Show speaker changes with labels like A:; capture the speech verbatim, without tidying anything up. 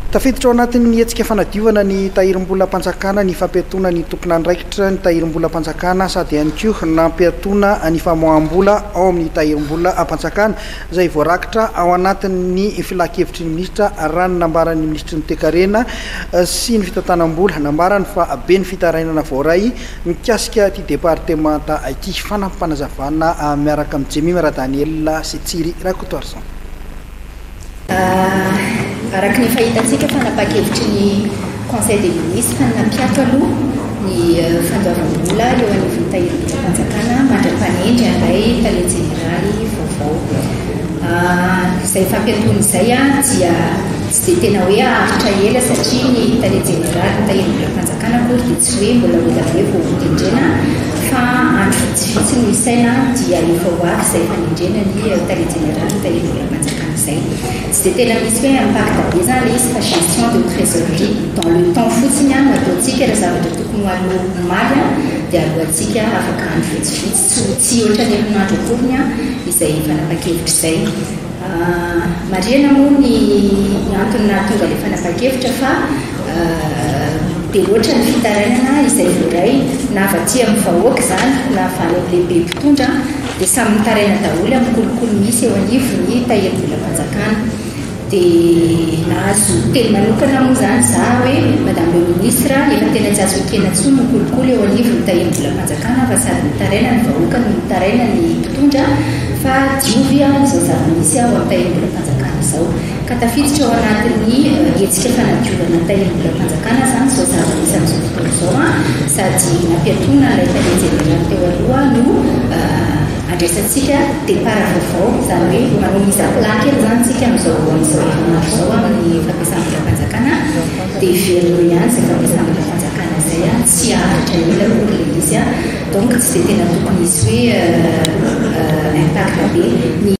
A: Tafiditra ao anatin'ny hetsika fanadiovana ny tahirim-bola Mpanjakana ny fampiatoana ny tompon'andraikitra ny tahirim-bola Mpanjakana sady ihany koa nampiatoana ny famoaham-bola ao amin'ny tahirim-bola Mpanjakana izay voarakitra ao anatin'ny filakevitry ny minisitra raha ny nambaran'ny ministry ny toekarena sy ny fitantanam-bola nambarany fa be ny fitarainana voaray mikasika ty departemanta ity fanampanazavana miaraka amin'ny Jemi Daniel sy Tsiri Rakotoarson.
B: Araka ny fahitantsika fanapakevitry ny Conseil des ministres nampiato aloha ny fandoavam-bola eo anivon'ny tahirim-bola Mpanjakana mandra-panendry andray tale jeneraly vaovao. Izay fampiatoana izay a dia tsy dia tena hoe ahitra ela satria ny tale jeneraly ny tahirim-bola Mpanjakana kory dia tsy hoe mbola ela be vao tendrena fa andro vitsivitsy no isaina dia efa ho avy izay fanendrena ny tale jeneraly ny tahirim-bola Mpanjakana izay. Tsy dia tena misy hoe impact be zany le izy fa gestion de trésorerie dans le temps fotsiny a no ataontsika raha zavatra tokony ho aloha maly a dia alohantsika afaka andro vitsivitsy tsy ohatra ny herinandro akoriny a izay fanapakevitra izay. Marihana moa ny antony nahatonga ilay fanapakevitra fa dia loatra ny fitarainana izay voaray na avaty amin'ny vahoaka zany na avany amin'ny lehibe mpitondra dia samy mitaraina daholo amin'ny kolokolo misy eo anivon'ny tahirim-bola Mpanjakana. Dia nahazo teny manokana moa zany za hoe madame le ministre efa tena tsy azo ekena intsony ny kolokolo eo anivon'ny tahirim-bola Mpanjakana fa sady mitaraina ny vahoaka no mitaraina ny mpitondra fa diovy izao zava-misy ao amin'ny tahirim-bola Mpanjakana izao. Ka tafiditra ao anatin'ny hetsika fanadiovana tahirim-bola Mpanjakana zany izao zava-misy amin'izao fotoana izao a sady nampiatoana ilay tale jeneraly teo aloha no andraisantsika départ vaovao zany hoe manao mise à plat kely zany tsika amin'izao amin'izao herinandro izao amin'ny fampiasam-bola Mpanjakana dia velona ihany izay fampiasam-bola Mpanjakana izay a tsy ahitra ela moa ilay izy a donc tsy dia tena tokony misy hoe impact be.